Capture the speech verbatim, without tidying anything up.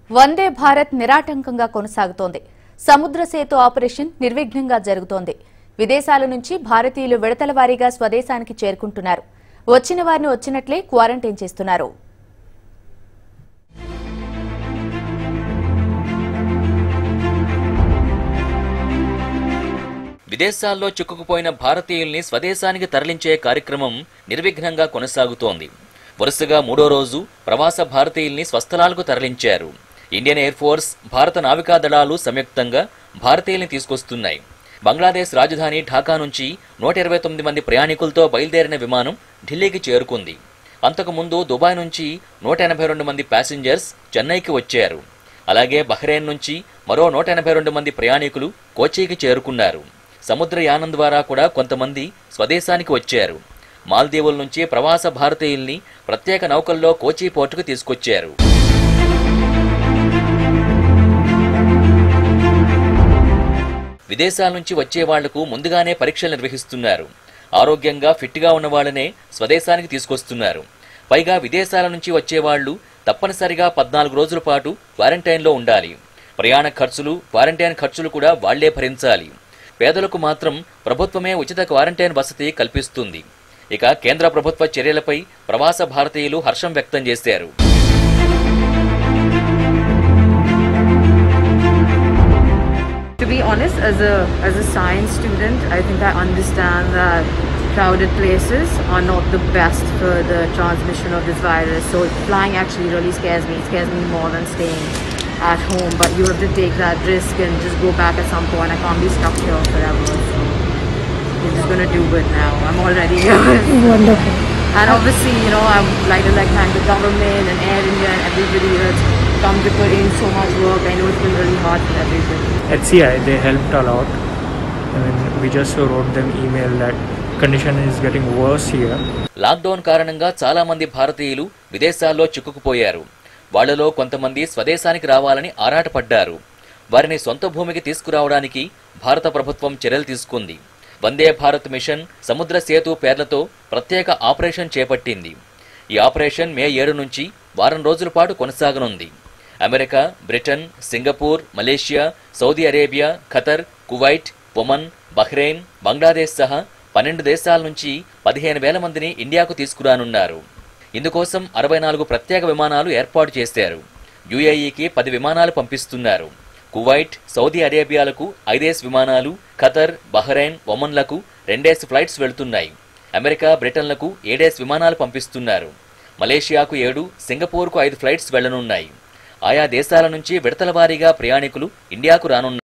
వందే భారత్ నిరాటంకంగా కొనసాగుతోంది. సముద్ర సేతు ఆపరేషన్ నిర్విఘ్నంగా జరుగుతోంది. విదేశాల నుంచి భారతీయులు విడతల వారీగా స్వదేశానికి చేరుకుంటున్నారు. వచ్చిన వారిని వచ్చినట్లే క్వారంటైన్ చేస్తున్నారు. విదేశాల్లో చిక్కుకుపోయిన భారతీయుల్ని స్వదేశానికి తరలించే కార్యక్రమం నిర్విఘ్నంగా కొనసాగుతోంది. వరుసగా మూడో రోజు ప్రవాస భారతీయుల్ని స్వస్థలాలకు తరలించారు. ఇండియన్ ఎయిర్ ఫోర్స్, భారత నావికా దళాలు సంయుక్తంగా భారతీయుల్ని తీసుకొస్తున్నాయి. బంగ్లాదేశ్ రాజధాని ఢాకా నుంచి నూట ఇరవై తొమ్మిది మంది ప్రయాణికులతో బయలుదేరిన విమానం ఢిల్లీకి చేరుకుంది. అంతకుముందు దుబాయ్ నుంచి నూట ఎనభై రెండు మంది ప్యాసింజర్స్ చెన్నైకి వచ్చారు. అలాగే బహ్రెయిన్ నుంచి మరో నూట ఎనభై రెండు మంది ప్రయాణికులు కోచీకి చేరుకున్నారు. సముద్రయానం ద్వారా కూడా కొంతమంది స్వదేశానికి వచ్చారు. మాల్దీవుల నుంచి ప్రవాస భారతీయుల్ని ప్రత్యేక నౌకల్లో కోచీ పోర్టుకు తీసుకొచ్చారు. విదేశాల నుంచి వచ్చే వాళ్లకు ముందుగానే పరీక్షలు నిర్వహిస్తున్నారు. ఆరోగ్యంగా ఫిట్గా ఉన్న వాళ్ళనే స్వదేశానికి తీసుకొస్తున్నారు. పైగా విదేశాల నుంచి వచ్చేవాళ్లు తప్పనిసరిగా పద్నాలుగు రోజుల పాటు క్వారంటైన్లో ఉండాలి. ప్రయాణ ఖర్చులు, క్వారంటైన్ ఖర్చులు కూడా వాళ్లే భరించాలి. పేదలకు మాత్రం ప్రభుత్వమే ఉచిత క్వారంటైన్ వసతి కల్పిస్తుంది. ఇక కేంద్ర ప్రభుత్వ చర్యలపై ప్రవాస భారతీయులు హర్షం వ్యక్తం చేశారు. To be honest, as a as a science student, I think I understand that crowded places are not the best for the transmission of this virus. So flying actually really scares me. It scares me more than staying at home. But you have to take that risk and just go back at some point. I can't be stuck here forever. So we're just gonna do it now. I'm already here. Wonderful. And obviously, you know, I'd like to like thank the government and Air India and everybody that's come to put in so much work. I know it's been really hard for everybody. At C I, they helped a lot. I mean, we just wrote them email that condition is getting worse here. Lockdown కారణంగా చాలా మంది భారతీయులు విదేశాల్లో చిక్కుకుపోయారు. వాళ్లలో కొంతమంది స్వదేశానికి రావాలని ఆరాటపడ్డారు. వారిని సొంత భూమికి తీసుకురావడానికి భారత ప్రభుత్వం చర్యలు తీసుకుంది. వందే భారత్ మిషన్, సముద్ర సేతు పేర్లతో ప్రత్యేక ఆపరేషన్ చేపట్టింది. ఈ ఆపరేషన్ మే ఏడు నుంచి వారం రోజుల పాటు కొనసాగనుంది. America, Britain, Singapore, Malaysia, Saudi Arabia, Qatar, Kuwait, Oman, Bahrain, Bangladesh సహా పన్నెండు దేశాల నుంచి పదిహేను వేల మందిని ఇండియాకు తీసుకురానున్నారు. ఇందుకోసం అరవై నాలుగు ప్రత్యేక విమానాలు ఏర్పాటు చేశారు. యుఏఈకి పది విమానాలు పంపిస్తున్నారు. కువైట్, సౌదీ అరేబియాలకు ఐదేసి విమానాలు, ఖతర్, బహ్రెయిన్, ఒమన్లకు రెండేసి ఫ్లైట్స్ వెళుతున్నాయి. అమెరికా, బ్రిటన్లకు ఏడేసి విమానాలు పంపిస్తున్నారు. మలేషియాకు ఏడు, సింగపూర్కు ఐదు ఫ్లైట్స్ వెళ్లనున్నాయి. ఆయా దేశాల నుంచి విడతల వారీగా ప్రయాణికులు ఇండియాకు రానున్నారు.